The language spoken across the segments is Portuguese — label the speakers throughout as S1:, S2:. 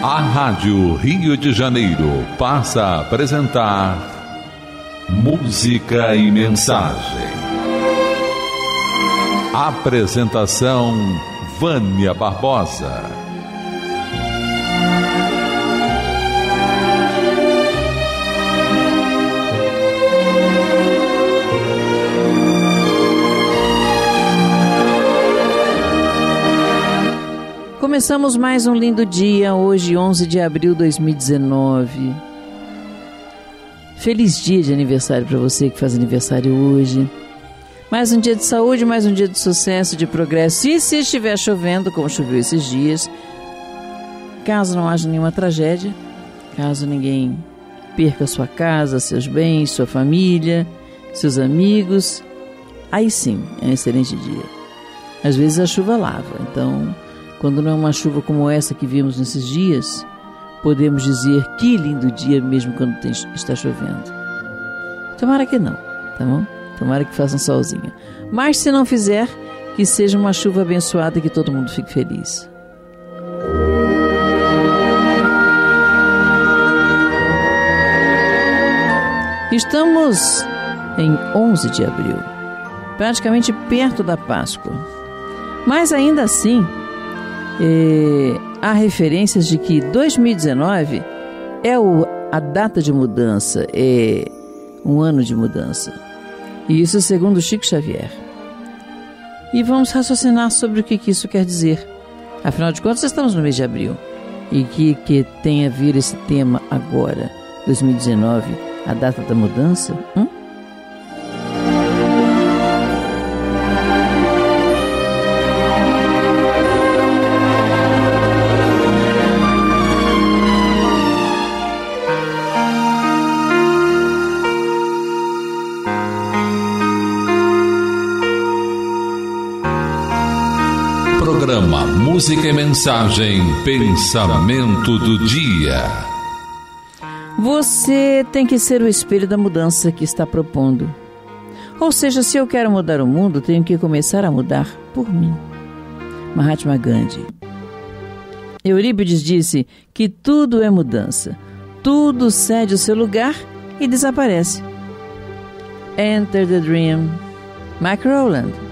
S1: A Rádio Rio de Janeiro passa a apresentar Música e Mensagem. Apresentação Vânia Barbosa.
S2: Começamos mais um lindo dia, hoje 11 de abril de 2019. Feliz dia de aniversário para você que faz aniversário hoje. Mais um dia de saúde, mais um dia de sucesso, de progresso. E se estiver chovendo, como choveu esses dias, caso não haja nenhuma tragédia, caso ninguém perca sua casa, seus bens, sua família, seus amigos, aí sim é um excelente dia. Às vezes a chuva lava, então, quando não é uma chuva como essa que vimos nesses dias, podemos dizer que lindo dia mesmo quando está chovendo. Tomara que não, tá bom? Tomara que faça um solzinho. Mas se não fizer, que seja uma chuva abençoada e que todo mundo fique feliz. Estamos em 11 de abril, praticamente perto da Páscoa. Mas ainda assim, há referências de que 2019 é a data de mudança, é um ano de mudança. E isso segundo Chico Xavier. E vamos raciocinar sobre o que isso quer dizer. Afinal de contas, estamos no mês de abril. E que tem a ver esse tema agora, 2019, a data da mudança?
S1: Programa Música e Mensagem, Pensamento do Dia.
S2: Você tem que ser o espelho da mudança que está propondo. Ou seja, se eu quero mudar o mundo, tenho que começar a mudar por mim. Mahatma Gandhi. Eurípides disse que tudo é mudança. Tudo cede o seu lugar e desaparece. Enter the Dream. Mike Rowland.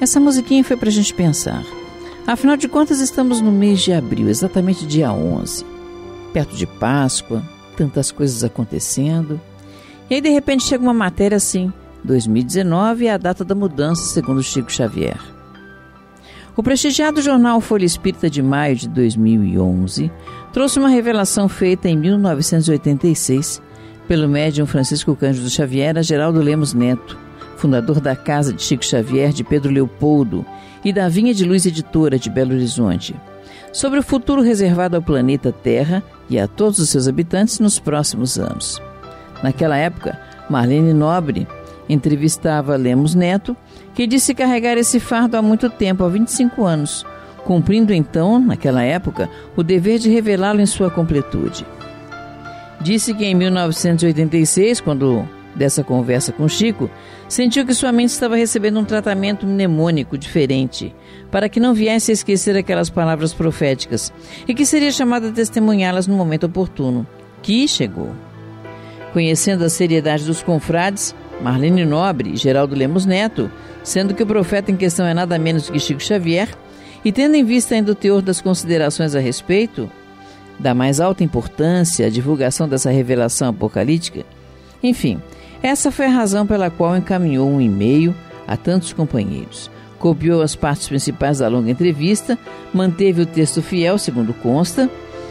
S2: Essa musiquinha foi pra gente pensar. Afinal de contas, estamos no mês de abril, exatamente dia 11. Perto de Páscoa, tantas coisas acontecendo. E aí, de repente, chega uma matéria assim: 2019 é a data da mudança, segundo Chico Xavier. O prestigiado jornal Folha Espírita de maio de 2011 trouxe uma revelação feita em 1986 pelo médium Francisco Cândido Xavier a Geraldo Lemos Neto, fundador da Casa de Chico Xavier de Pedro Leopoldo e da Vinha de Luz Editora de Belo Horizonte, sobre o futuro reservado ao planeta Terra e a todos os seus habitantes nos próximos anos. Naquela época, Marlene Nobre entrevistava Lemos Neto, que disse carregar esse fardo há muito tempo, há 25 anos, cumprindo então, naquela época, o dever de revelá-lo em sua completude. Disse que em 1986, quando dessa conversa com Chico, sentiu que sua mente estava recebendo um tratamento mnemônico diferente, para que não viesse a esquecer aquelas palavras proféticas, e que seria chamada a testemunhá-las no momento oportuno, que chegou. Conhecendo a seriedade dos confrades, Marlene Nobre e Geraldo Lemos Neto, sendo que o profeta em questão é nada menos que Chico Xavier, e tendo em vista ainda o teor das considerações a respeito, da mais alta importância a divulgação dessa revelação apocalíptica, enfim, essa foi a razão pela qual encaminhou um e-mail a tantos companheiros, copiou as partes principais da longa entrevista, manteve o texto fiel, segundo consta,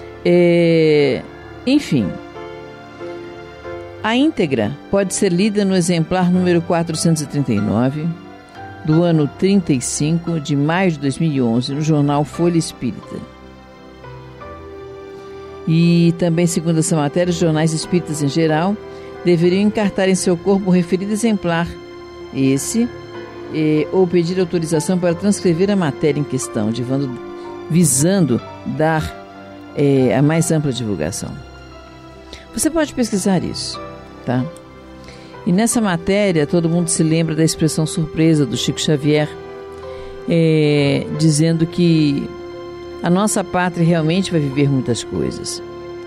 S2: enfim. A íntegra pode ser lida no exemplar número 439, do ano 35 de maio de 2011, no jornal Folha Espírita. E também, segundo essa matéria, os jornais espíritas em geral deveriam encartar em seu corpo o referido exemplar, ou pedir autorização para transcrever a matéria em questão, visando dar a mais ampla divulgação. Você pode pesquisar isso, tá? E nessa matéria, todo mundo se lembra da expressão surpresa do Chico Xavier, dizendo que a nossa pátria realmente vai viver muitas coisas.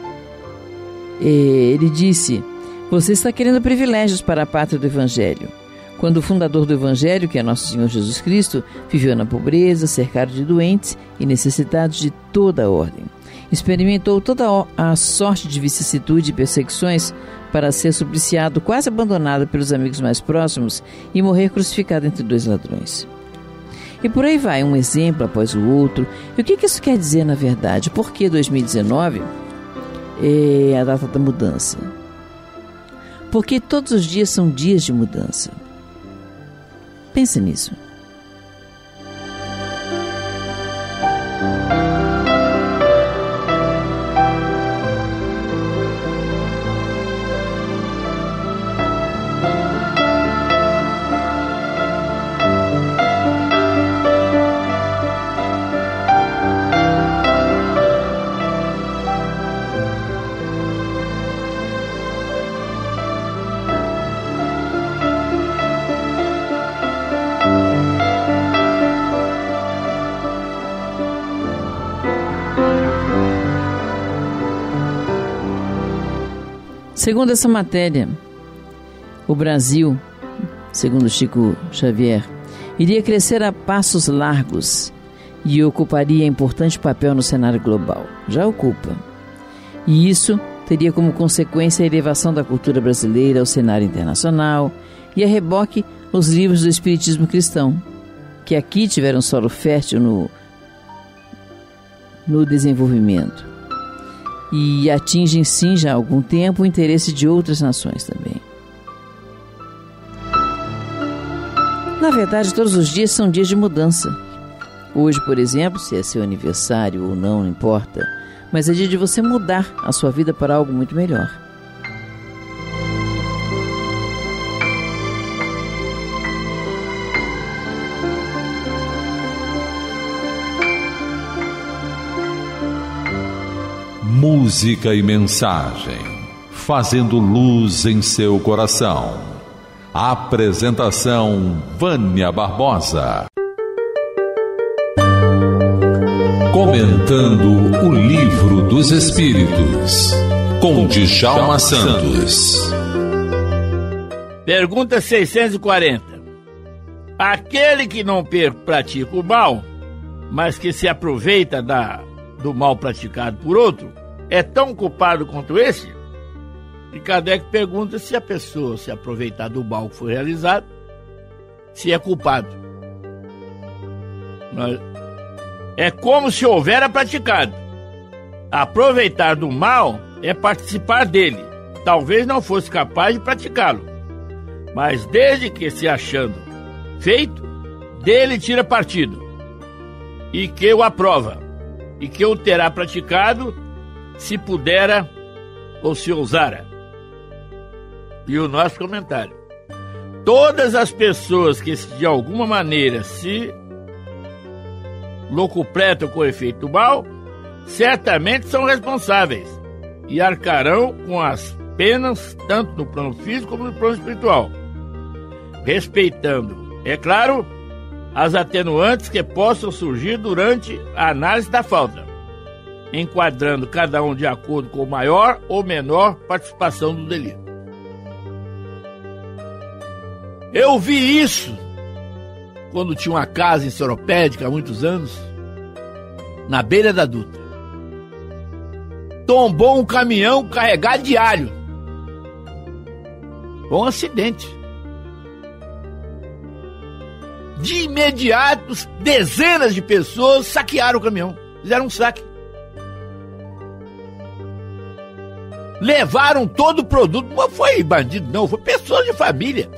S2: Ele disse: você está querendo privilégios para a pátria do Evangelho, quando o fundador do Evangelho, que é Nosso Senhor Jesus Cristo, viveu na pobreza, cercado de doentes e necessitados de toda a ordem. Experimentou toda a sorte de vicissitude e perseguições para ser supliciado, quase abandonado pelos amigos mais próximos e morrer crucificado entre dois ladrões. E por aí vai, um exemplo após o outro. E o que isso quer dizer na verdade? Por que 2019 é a data da mudança? Porque todos os dias são dias de mudança. Pense nisso. Segundo essa matéria, o Brasil, segundo Chico Xavier, iria crescer a passos largos e ocuparia importante papel no cenário global. Já ocupa. E isso teria como consequência a elevação da cultura brasileira ao cenário internacional e a reboque os livros do Espiritismo cristão, que aqui tiveram solo fértil no desenvolvimento. E atingem sim já há algum tempo o interesse de outras nações também. Na verdade, todos os dias são dias de mudança. Hoje, por exemplo, se é seu aniversário ou não importa, mas é dia de você mudar a sua vida para algo muito melhor.
S1: Música e mensagem, fazendo luz em seu coração. Apresentação: Vânia Barbosa. Comentando o Livro dos Espíritos, com Djalma Santos.
S3: Pergunta 640. Aquele que não pratica o mal, mas que se aproveita do mal praticado por outro, é tão culpado quanto esse? E Kardec pergunta se a pessoa se aproveitar do mal que foi realizado, se é culpado. É como se houvera praticado. Aproveitar do mal é participar dele. Talvez não fosse capaz de praticá-lo, mas desde que se achando feito, dele tira partido, e que o aprova, e que o terá praticado se pudera ou se ousara. E o nosso comentário: todas as pessoas que de alguma maneira se locupletam com o efeito do mal, certamente são responsáveis e arcarão com as penas, tanto no plano físico como no plano espiritual, respeitando, é claro, as atenuantes que possam surgir durante a análise da falta, enquadrando cada um de acordo com maior ou menor participação do delito. Eu vi isso quando tinha uma casa em Soropédica há muitos anos, na beira da Dutra. Tombou um caminhão carregado de alho. Foi um acidente. De imediato, dezenas de pessoas saquearam o caminhão. Fizeram um saque. Levaram todo o produto. Não foi bandido, não. Foi pessoas de família.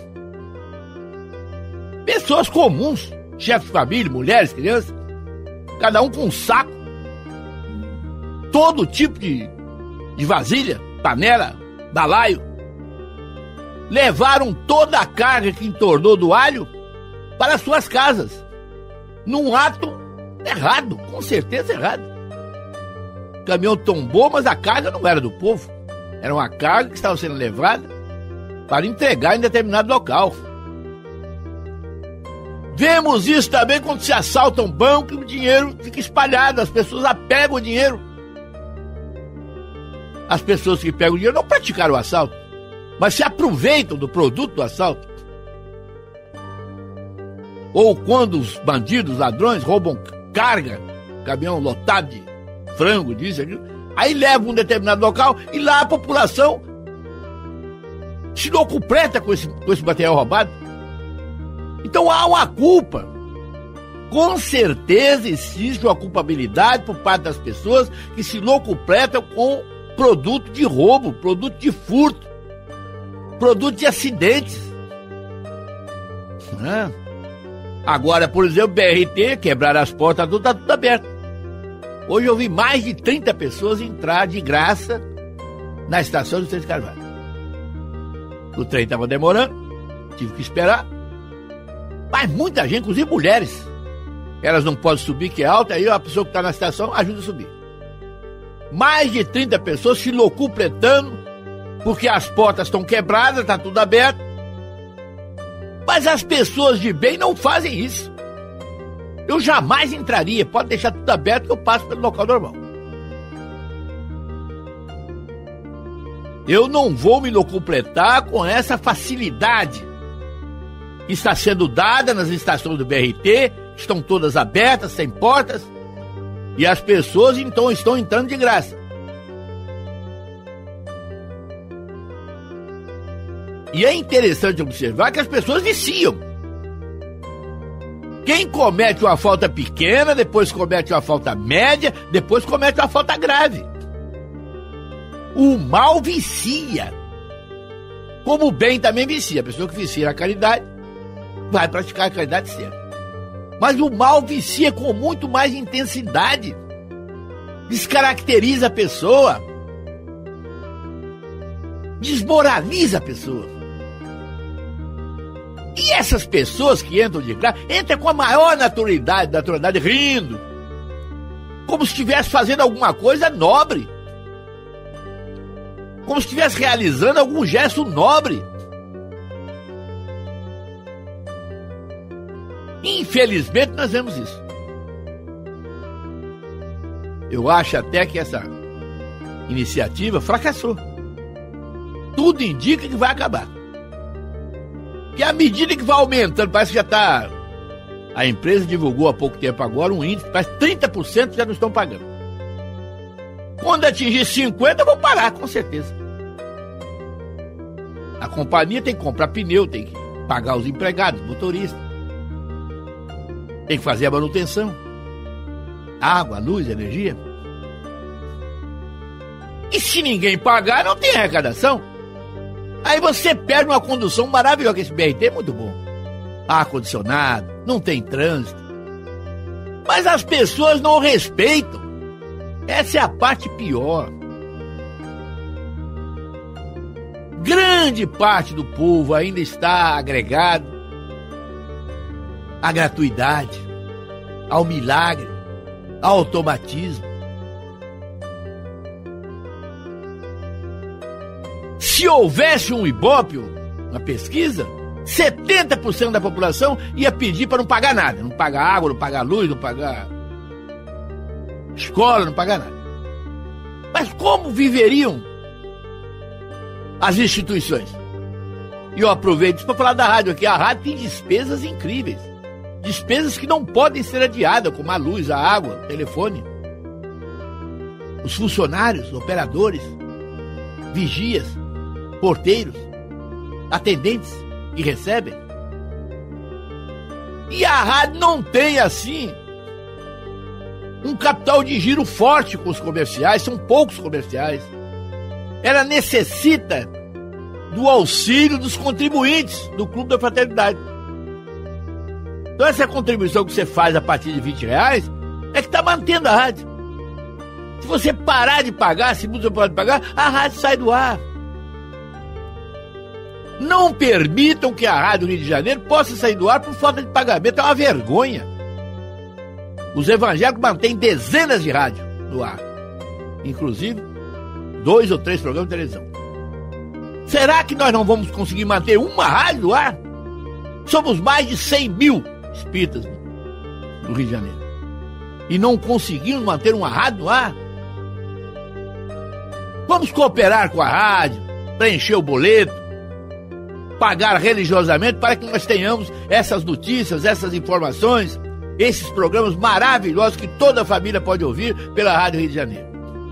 S3: Pessoas comuns. Chefes de família, mulheres, crianças. Cada um com um saco. Todo tipo de vasilha, panela, balaio. Levaram toda a carga que entornou do alho para suas casas, num ato errado, com certeza errado. O caminhão tombou, mas a carga não era do povo. Era uma carga que estava sendo levada para entregar em determinado local. Vemos isso também quando se assalta um banco e o dinheiro fica espalhado, as pessoas apegam o dinheiro. As pessoas que pegam o dinheiro não praticaram o assalto, mas se aproveitam do produto do assalto. Ou quando os bandidos, ladrões, roubam carga, caminhão lotado de frango, disso, aquilo, aí levam um determinado local e lá a população se locupleta com esse material roubado. Então há uma culpa. Com certeza existe uma culpabilidade por parte das pessoas que se locupletam com produto de roubo, produto de furto, produto de acidentes. Agora, por exemplo, BRT, quebraram as portas, está tudo aberto. Hoje eu vi mais de 30 pessoas entrar de graça na estação do Centro de Carvalho. O trem estava demorando, tive que esperar. Mas muita gente, inclusive mulheres, elas não podem subir, que é alta, aí a pessoa que está na estação ajuda a subir. Mais de 30 pessoas se locupletando, porque as portas estão quebradas, está tudo aberto. Mas as pessoas de bem não fazem isso. Eu jamais entraria, pode deixar tudo aberto que eu passo pelo local normal. Eu não vou me locupletar com essa facilidade que está sendo dada nas estações do BRT, estão todas abertas, sem portas, e as pessoas então estão entrando de graça. E é interessante observar que as pessoas viciam. Quem comete uma falta pequena, depois comete uma falta média, depois comete uma falta grave. O mal vicia. Como o bem também vicia. A pessoa que vicia na caridade vai praticar a caridade sempre. Mas o mal vicia com muito mais intensidade. Descaracteriza a pessoa. Desmoraliza a pessoa. E essas pessoas que entram de graça, entram com a maior naturalidade, rindo. Como se estivesse fazendo alguma coisa nobre. Como se estivesse realizando algum gesto nobre. Infelizmente nós vemos isso. Eu acho até que essa iniciativa fracassou. Tudo indica que vai acabar. E à medida que vai aumentando, parece que já está... A empresa divulgou há pouco tempo agora um índice, parece que 30% já não estão pagando. Quando atingir 50%, vão parar, com certeza. A companhia tem que comprar pneu, tem que pagar os empregados, motoristas. Tem que fazer a manutenção. Água, luz, energia. E se ninguém pagar, não tem arrecadação. Aí você perde uma condução maravilhosa, que esse BRT é muito bom. Ar-condicionado, não tem trânsito. Mas as pessoas não respeitam. Essa é a parte pior. Grande parte do povo ainda está agregado à gratuidade, ao milagre, ao automatismo. Se houvesse um Ibope, uma pesquisa, 70% da população ia pedir para não pagar nada. Não pagar água, não pagar luz, não pagar escola, não pagar nada. Mas como viveriam as instituições? E eu aproveito isso para falar da rádio aqui. A rádio tem despesas incríveis. Despesas que não podem ser adiadas, como a luz, a água, o telefone. Os funcionários, operadores, vigias, porteiros, atendentes que recebem. E a rádio não tem, assim, um capital de giro forte com os comerciais, são poucos comerciais. Ela necessita do auxílio dos contribuintes do Clube da Fraternidade. Então essa contribuição que você faz a partir de R$20 é que está mantendo a rádio. Se você parar de pagar, se você pode pagar, a rádio sai do ar. Não permitam que a Rádio Rio de Janeiro possa sair do ar por falta de pagamento. É uma vergonha. Os evangélicos mantêm dezenas de rádios no ar. Inclusive, 2 ou 3 programas de televisão. Será que nós não vamos conseguir manter uma rádio no ar? Somos mais de 100 mil espíritas no Rio de Janeiro. E não conseguimos manter uma rádio no ar? Vamos cooperar com a rádio, preencher o boleto, pagar religiosamente para que nós tenhamos essas notícias, essas informações, esses programas maravilhosos que toda a família pode ouvir pela Rádio Rio de Janeiro.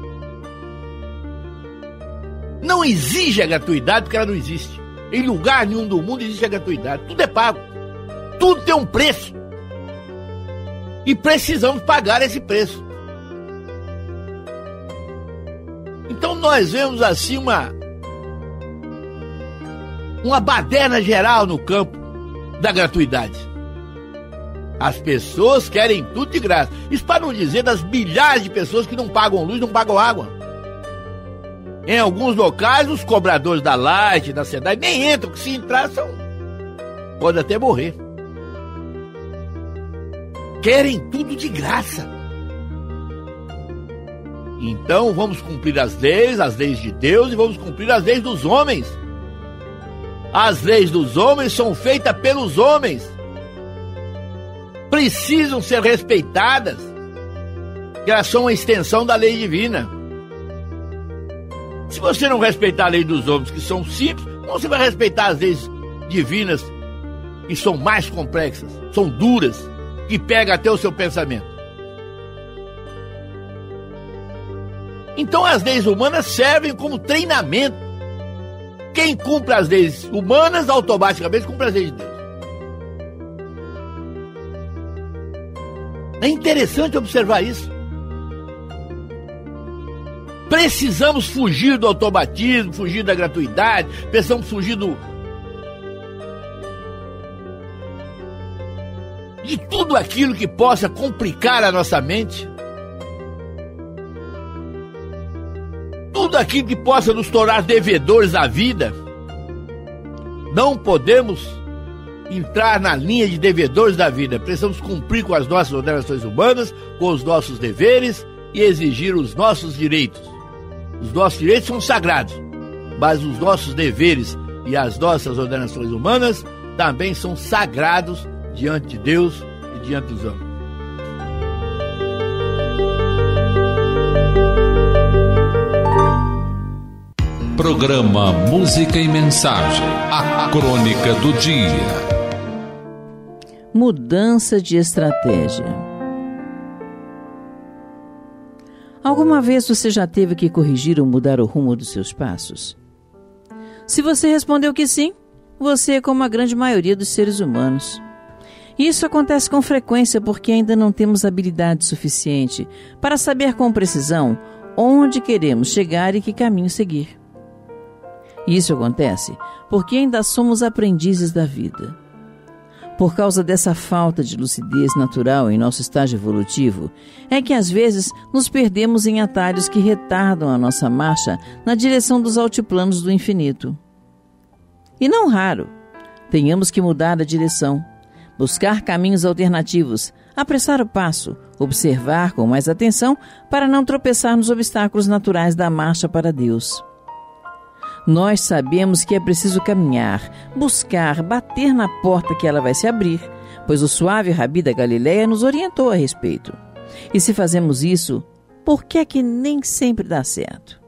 S3: Não exige a gratuidade porque ela não existe. Em lugar nenhum do mundo existe a gratuidade. Tudo é pago. Tudo tem um preço. E precisamos pagar esse preço. Então nós vemos assim uma baderna geral no campo da gratuidade. As pessoas querem tudo de graça. Isso para não dizer das milhares de pessoas que não pagam luz, não pagam água. Em alguns locais, os cobradores da Light, da SEDAI, nem entram, que se entrar, pode até morrer. Querem tudo de graça. Então vamos cumprir as leis de Deus, e vamos cumprir as leis dos homens. As leis dos homens são feitas pelos homens. Precisam ser respeitadas, que elas são uma extensão da lei divina. Se você não respeitar a lei dos homens, que são simples, como você vai respeitar as leis divinas, que são mais complexas, são duras, que pegam até o seu pensamento? Então as leis humanas servem como treinamento. Quem cumpre as leis humanas, automaticamente cumpre as leis de Deus. É interessante observar isso. Precisamos fugir do automatismo, fugir da gratuidade, precisamos fugir de tudo aquilo que possa complicar a nossa mente. Tudo aquilo que possa nos tornar devedores à vida. Não podemos entrar na linha de devedores da vida. Precisamos cumprir com as nossas ordenações humanas, com os nossos deveres e exigir os nossos direitos. Os nossos direitos são sagrados, mas os nossos deveres e as nossas ordenações humanas também são sagrados diante de Deus e diante dos homens.
S1: Programa Música e Mensagem. A crônica do dia.
S2: Mudança de estratégia. Alguma vez você já teve que corrigir ou mudar o rumo dos seus passos? Se você respondeu que sim, você é como a grande maioria dos seres humanos. Isso acontece com frequência porque ainda não temos habilidade suficiente para saber com precisão onde queremos chegar e que caminho seguir. Isso acontece porque ainda somos aprendizes da vida. Por causa dessa falta de lucidez natural em nosso estágio evolutivo, é que às vezes nos perdemos em atalhos que retardam a nossa marcha na direção dos altiplanos do infinito. E não raro, tenhamos que mudar a direção, buscar caminhos alternativos, apressar o passo, observar com mais atenção para não tropeçar nos obstáculos naturais da marcha para Deus. Nós sabemos que é preciso caminhar, buscar, bater na porta que ela vai se abrir, pois o suave Rabi da Galileia nos orientou a respeito. E se fazemos isso, por que é que nem sempre dá certo?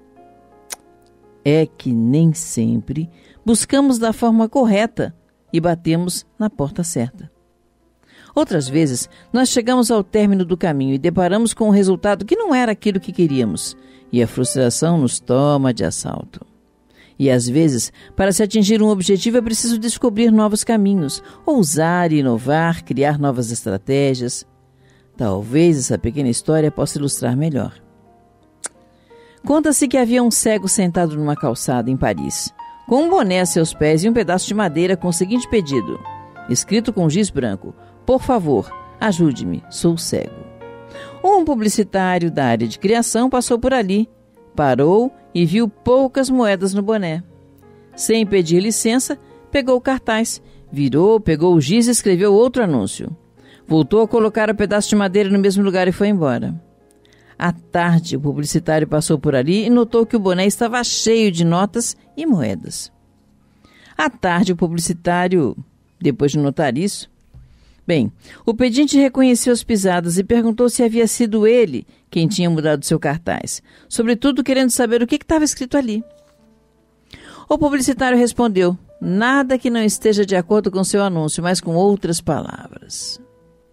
S2: É que nem sempre buscamos da forma correta e batemos na porta certa. Outras vezes, nós chegamos ao término do caminho e deparamos com um resultado que não era aquilo que queríamos, e a frustração nos toma de assalto. E às vezes, para se atingir um objetivo é preciso descobrir novos caminhos, ousar, inovar, criar novas estratégias. Talvez essa pequena história possa ilustrar melhor. Conta-se que havia um cego sentado numa calçada em Paris, com um boné a seus pés e um pedaço de madeira com o seguinte pedido, escrito com giz branco: "Por favor, ajude-me, sou cego." Um publicitário da área de criação passou por ali, parou e viu poucas moedas no boné. Sem pedir licença, pegou o cartaz, virou, pegou o giz e escreveu outro anúncio. Voltou a colocar o pedaço de madeira no mesmo lugar e foi embora. À tarde, o publicitário passou por ali e notou que o boné estava cheio de notas e moedas. À tarde, o publicitário, depois de notar isso, o pedinte reconheceu as pisadas e perguntou se havia sido ele quem tinha mudado seu cartaz, sobretudo querendo saber o que estava escrito ali. O publicitário respondeu: "Nada que não esteja de acordo com seu anúncio, mas com outras palavras."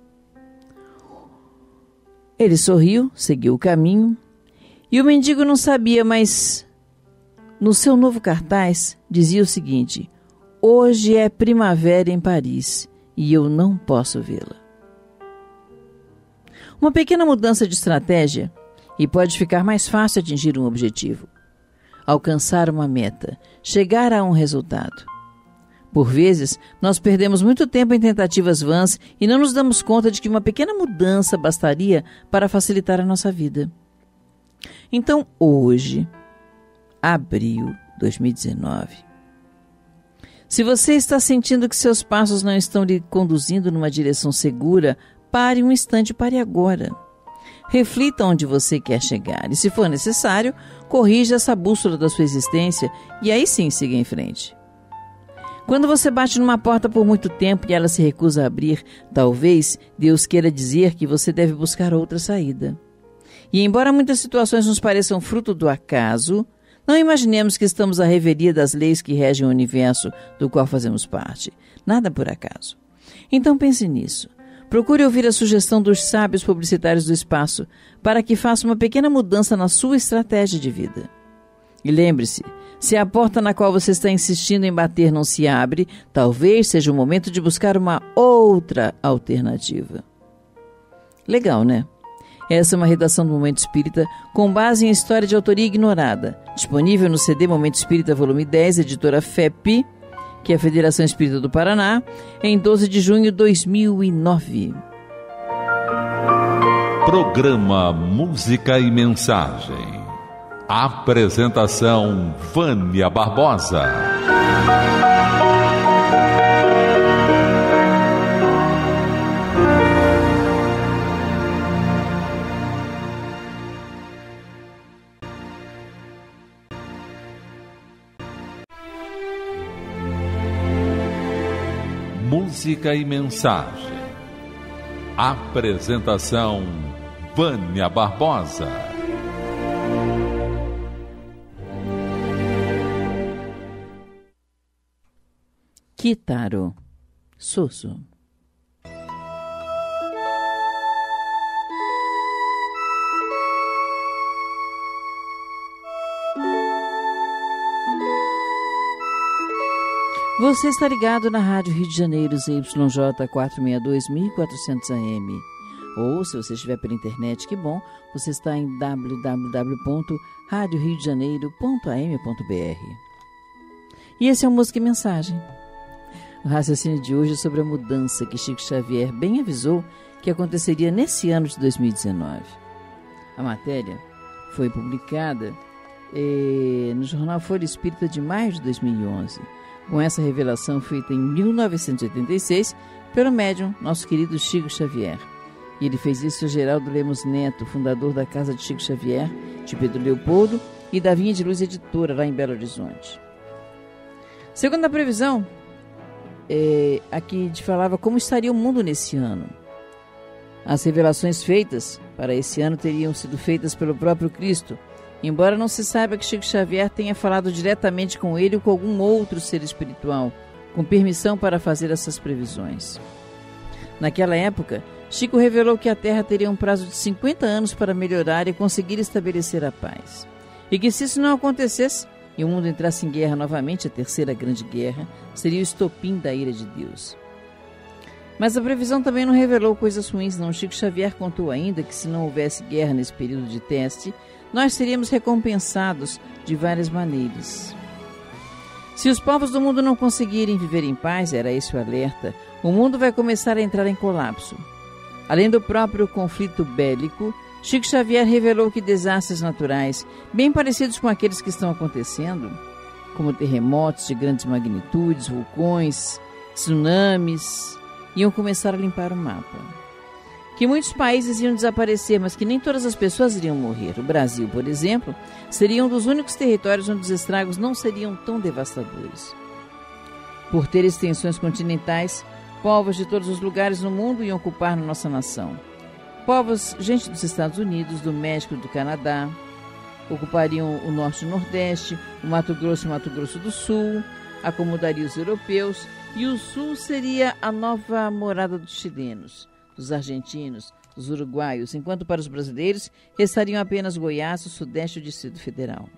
S2: Ele sorriu, seguiu o caminho, e o mendigo não sabia, mas no seu novo cartaz dizia o seguinte: "Hoje é primavera em Paris e eu não posso vê-la." Uma pequena mudança de estratégia e pode ficar mais fácil atingir um objetivo, alcançar uma meta, chegar a um resultado. Por vezes, nós perdemos muito tempo em tentativas vãs e não nos damos conta de que uma pequena mudança bastaria para facilitar a nossa vida. Então, hoje, abril 2019, se você está sentindo que seus passos não estão lhe conduzindo numa direção segura, pare um instante, pare agora. Reflita onde você quer chegar e, se for necessário, corrija essa bússola da sua existência e aí sim siga em frente. Quando você bate numa porta por muito tempo e ela se recusa a abrir, talvez Deus queira dizer que você deve buscar outra saída. E embora muitas situações nos pareçam fruto do acaso, não imaginemos que estamos à revelia das leis que regem o universo do qual fazemos parte. Nada por acaso. Então pense nisso. Procure ouvir a sugestão dos sábios publicitários do espaço para que faça uma pequena mudança na sua estratégia de vida. E lembre-se, se a porta na qual você está insistindo em bater não se abre, talvez seja o momento de buscar uma outra alternativa. Legal, né? Essa é uma redação do Momento Espírita com base em história de autoria ignorada, disponível no CD Momento Espírita volume 10, editora FEP, que é a Federação Espírita do Paraná, em 12 de junho de 2009.
S1: Programa Música e Mensagem. Apresentação Vânia Barbosa. Música e Mensagem. Apresentação Vânia Barbosa.
S2: Kitaro Soso. Você está ligado na Rádio Rio de Janeiro, ZYJ 462, 1400 AM. Ou, se você estiver pela internet, que bom, você está em www.radioriodejaneiro.am.br. E esse é o Música e Mensagem. O raciocínio de hoje é sobre a mudança que Chico Xavier bem avisou que aconteceria nesse ano de 2019. A matéria foi publicada no jornal Folha Espírita de maio de 2011, com essa revelação feita em 1986 pelo médium, nosso querido Chico Xavier. E ele fez isso a Geraldo Lemos Neto, fundador da Casa de Chico Xavier, de Pedro Leopoldo, e da Vinha de Luz Editora, lá em Belo Horizonte. Segundo a previsão, aqui falava como estaria o mundo nesse ano. As revelações feitas para esse ano teriam sido feitas pelo próprio Cristo, embora não se saiba que Chico Xavier tenha falado diretamente com ele ou com algum outro ser espiritual, com permissão para fazer essas previsões. Naquela época, Chico revelou que a Terra teria um prazo de 50 anos para melhorar e conseguir estabelecer a paz. E que se isso não acontecesse, e o mundo entrasse em guerra novamente, a terceira grande guerra, seria o estopim da ira de Deus. Mas a previsão também não revelou coisas ruins, não. Chico Xavier contou ainda que se não houvesse guerra nesse período de teste, nós seríamos recompensados de várias maneiras. Se os povos do mundo não conseguirem viver em paz, era esse o alerta, o mundo vai começar a entrar em colapso. Além do próprio conflito bélico, Chico Xavier revelou que desastres naturais, bem parecidos com aqueles que estão acontecendo, como terremotos de grandes magnitudes, vulcões, tsunamis, iam começar a limpar o mapa. Que muitos países iam desaparecer, mas que nem todas as pessoas iriam morrer. O Brasil, por exemplo, seria um dos únicos territórios onde os estragos não seriam tão devastadores. Por ter extensões continentais, povos de todos os lugares no mundo iam ocupar nossa nação. Povos, gente dos Estados Unidos, do México e do Canadá, ocupariam o norte e o nordeste, o Mato Grosso e o Mato Grosso do Sul, acomodariam os europeus, e o sul seria a nova morada dos chilenos, dos argentinos, dos uruguaios, enquanto para os brasileiros restariam apenas Goiás, o Sudeste e o Distrito Federal.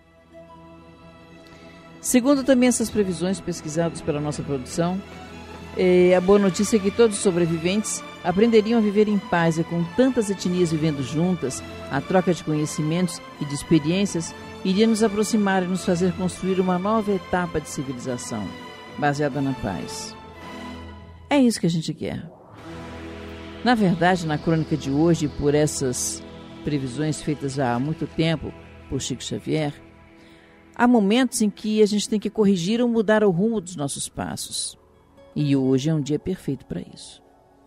S2: Segundo também essas previsões pesquisadas pela nossa produção, a boa notícia é que todos os sobreviventes aprenderiam a viver em paz, e com tantas etnias vivendo juntas, a troca de conhecimentos e de experiências iria nos aproximar e nos fazer construir uma nova etapa de civilização, baseada na paz. É isso que a gente quer. Na verdade, na crônica de hoje, por essas previsões feitas há muito tempo por Chico Xavier, há momentos em que a gente tem que corrigir ou mudar o rumo dos nossos passos. E hoje é um dia perfeito para isso.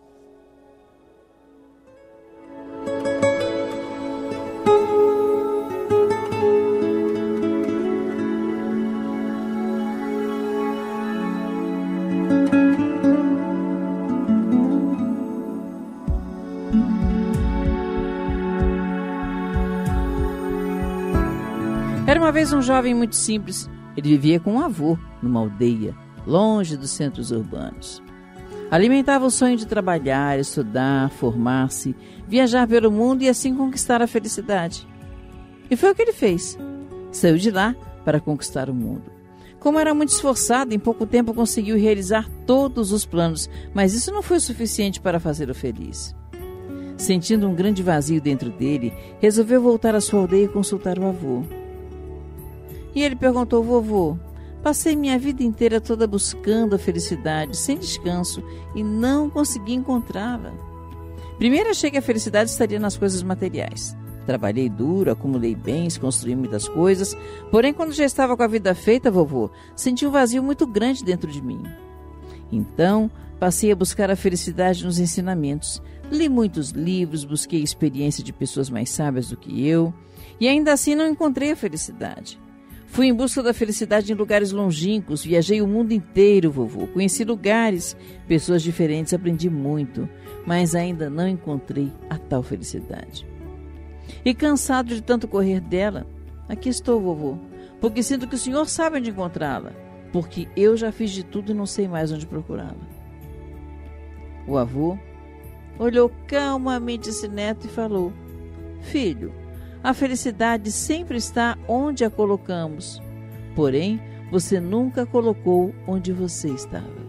S2: Era uma vez um jovem muito simples. Ele vivia com um avô numa aldeia, longe dos centros urbanos. Alimentava o sonho de trabalhar, estudar, formar-se, viajar pelo mundo e assim conquistar a felicidade. E foi o que ele fez. Saiu de lá para conquistar o mundo. Como era muito esforçado, em pouco tempo conseguiu realizar todos os planos, mas isso não foi o suficiente para fazê-lo feliz. Sentindo um grande vazio dentro dele, resolveu voltar à sua aldeia e consultar o avô. E ele perguntou: vovô, passei minha vida inteira toda buscando a felicidade, sem descanso, e não consegui encontrá-la. Primeiro achei que a felicidade estaria nas coisas materiais. Trabalhei duro, acumulei bens, construí muitas coisas, porém quando já estava com a vida feita, vovô, senti um vazio muito grande dentro de mim. Então, passei a buscar a felicidade nos ensinamentos. Li muitos livros, busquei a experiência de pessoas mais sábias do que eu, e ainda assim não encontrei a felicidade. Fui em busca da felicidade em lugares longínquos, viajei o mundo inteiro, vovô. Conheci lugares, pessoas diferentes, aprendi muito, mas ainda não encontrei a tal felicidade. E cansado de tanto correr dela, aqui estou, vovô, porque sinto que o senhor sabe onde encontrá-la. porque eu já fiz de tudo e não sei mais onde procurá-la. O avô olhou calmamente esse neto e falou: filho, a felicidade sempre está onde a colocamos, porém você nunca colocou onde você estava.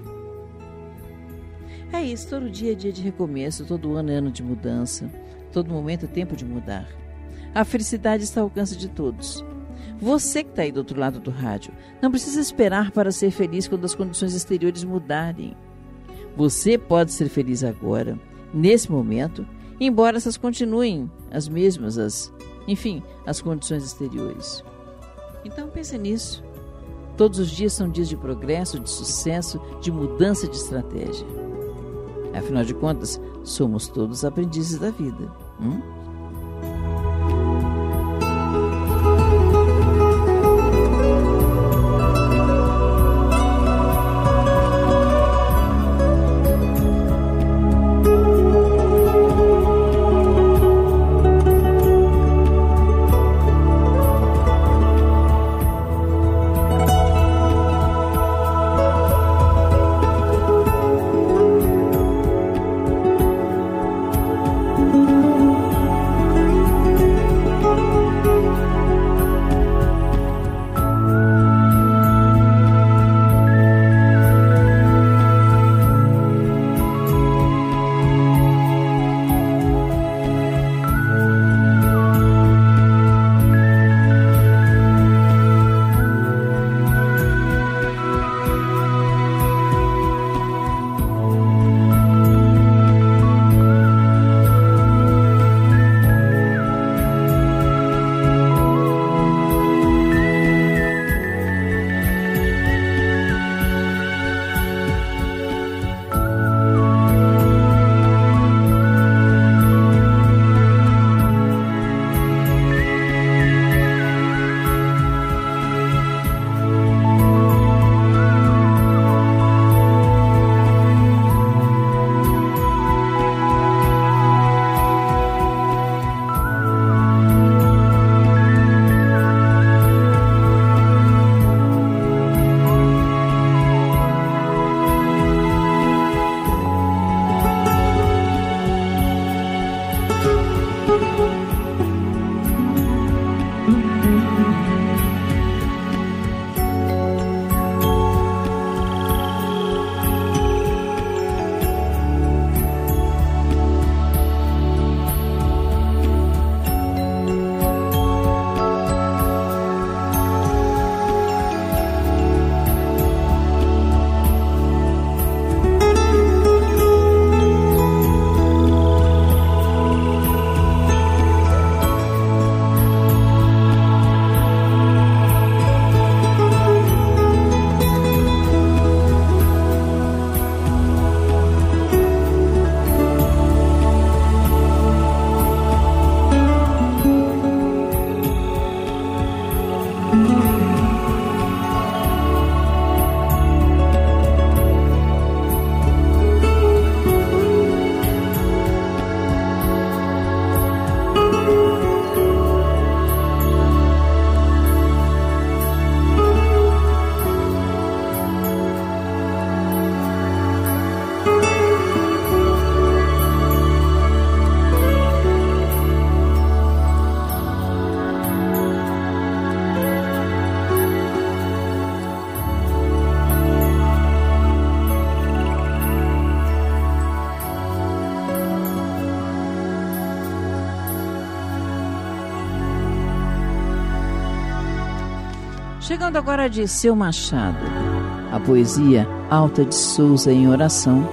S2: É isso, todo dia é dia de recomeço, todo ano é ano de mudança, todo momento é tempo de mudar. A felicidade está ao alcance de todos. Você que está aí do outro lado do rádio, não precisa esperar para ser feliz quando as condições exteriores mudarem. Você pode ser feliz agora, nesse momento, embora essas continuem as mesmas, as condições exteriores. Então pense nisso. Todos os dias são dias de progresso, de sucesso, de mudança de estratégia. Afinal de contas, somos todos aprendizes da vida. Chegando agora a Dirceu Machado, a poesia Alta de Souza em Oração,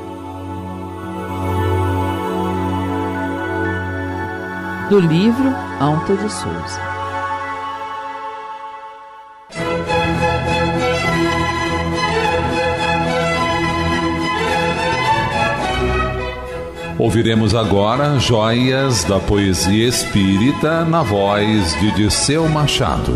S2: do livro Alta de Souza.
S1: Ouviremos agora joias da poesia espírita na voz de Dirceu Machado.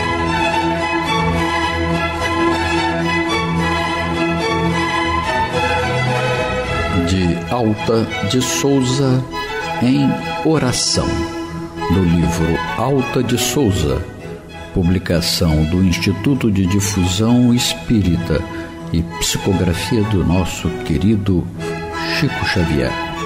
S4: De Alta de Souza em Oração, do livro Alta de Souza, Publicação do Instituto de Difusão Espírita e psicografia do nosso querido Chico Xavier.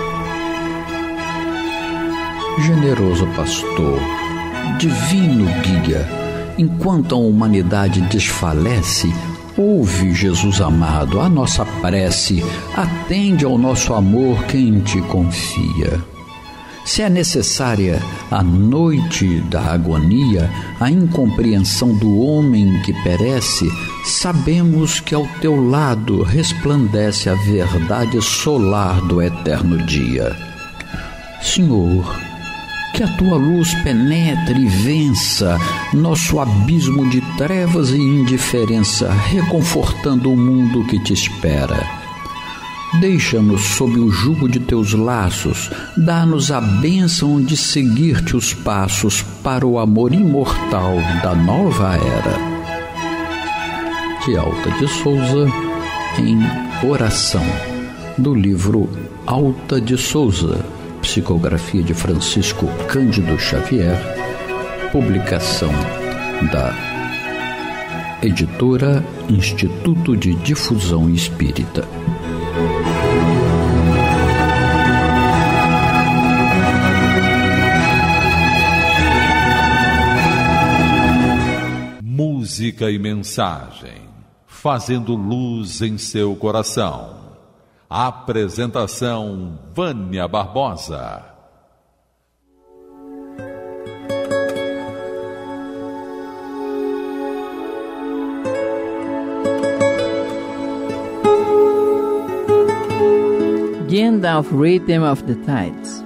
S4: Generoso pastor, divino guia, enquanto a humanidade desfalece, ouve, Jesus amado, a nossa prece, atende ao nosso amor quem em ti confia. Se é necessária a noite da agonia, a incompreensão do homem que perece, sabemos que ao teu lado resplandece a verdade solar do eterno dia. Senhor, que a tua luz penetre e vença nosso abismo de trevas e indiferença, reconfortando o mundo que te espera. Deixa-nos sob o jugo de teus laços, dá-nos a bênção de seguir-te os passos para o amor imortal da nova era. De Alta de Souza, em Oração, do livro Alta de Souza, psicografia de Francisco Cândido Xavier, publicação da editora Instituto de Difusão Espírita.
S1: Música e mensagem, fazendo luz em seu coração. Apresentação Vânia Barbosa.
S2: Gandalf Rhythm of the Tides.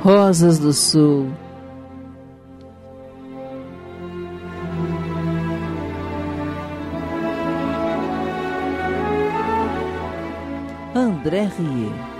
S2: Rosas do Sul. André Rieu.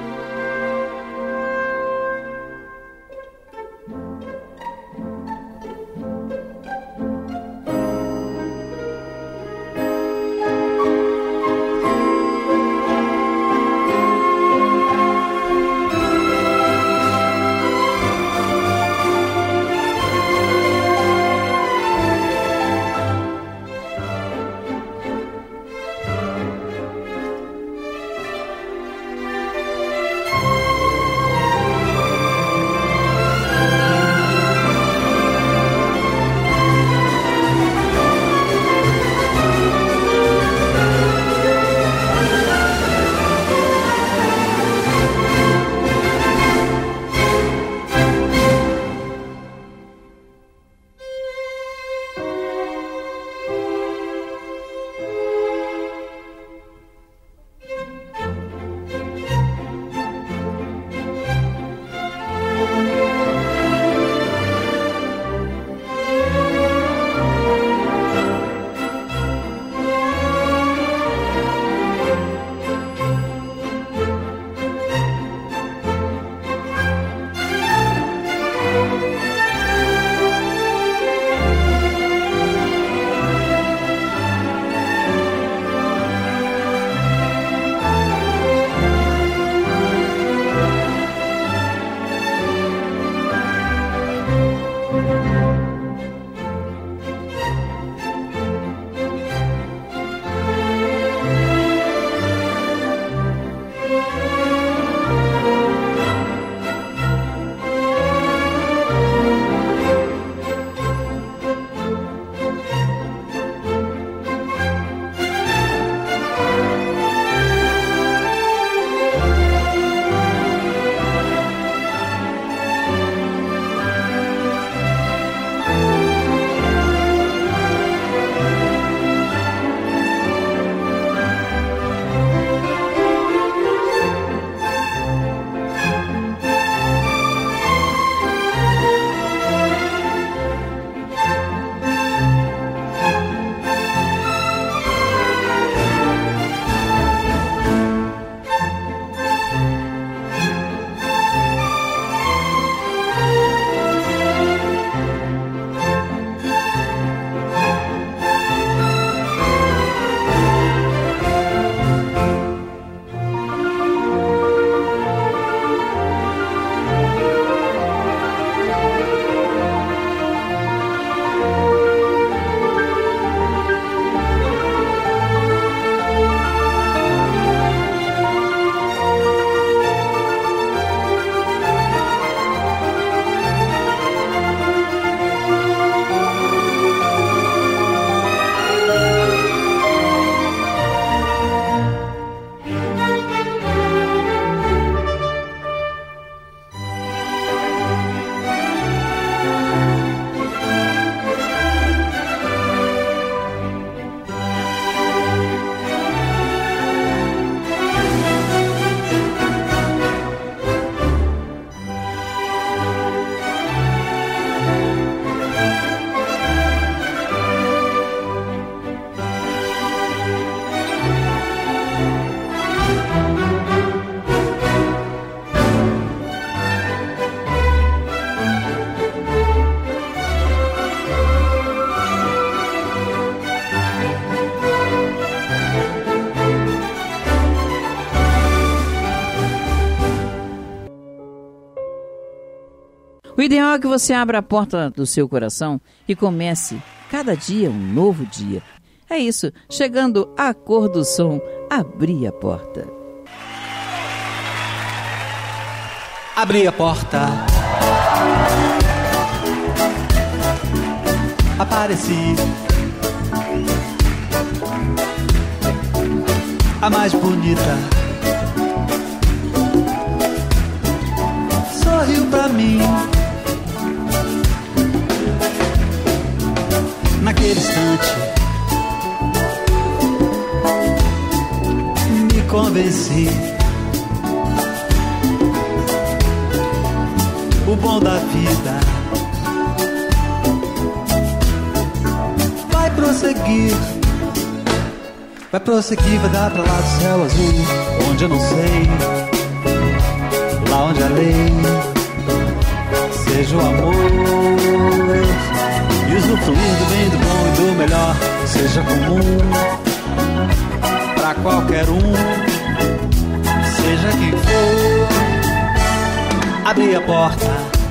S2: O ideal é que você abra a porta do seu coração e comece cada dia um novo dia. É isso, chegando à cor do som, abri a porta.
S5: Abri a porta, apareci, a mais bonita, sorriu pra mim. Naquele instante me convenci, o bom da vida vai prosseguir, vai dar pra lá do céu azul, onde eu não sei, lá onde a lei seja o amor, e usufruir do bem, do bom e do melhor seja comum pra qualquer um, seja quem for. Abri a porta,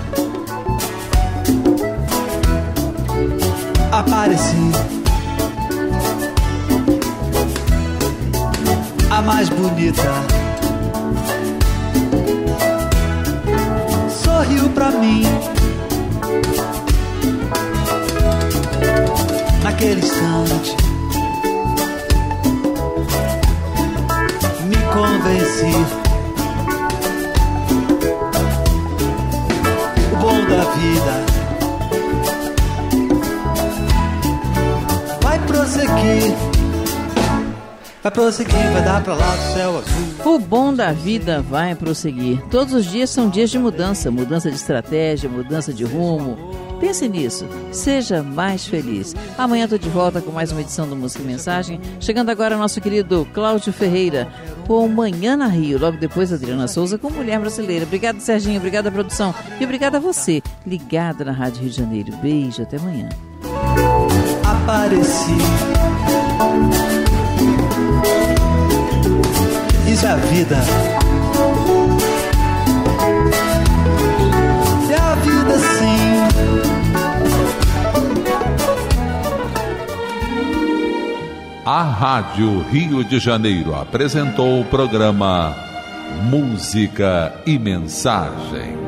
S5: apareci, a mais bonita sorriu pra mim. Naquele instante me convenci, o bom da vida vai prosseguir, vai dar pra lá do céu azul.
S2: O bom da vida vai prosseguir. Todos os dias são dias de mudança, mudança de estratégia, mudança de rumo. Pense nisso, seja mais feliz. Amanhã estou de volta com mais uma edição do Música e Mensagem. Chegando agora nosso querido Cláudio Ferreira com Manhã na Rio. Logo depois Adriana Souza com Mulher Brasileira. Obrigado, Serginho, obrigada a produção e obrigada a você, ligada na Rádio Rio de Janeiro. Beijo, até amanhã.
S5: Apareci, isso é a vida, é a vida sim.
S1: A Rádio Rio de Janeiro apresentou o programa Música e Mensagem.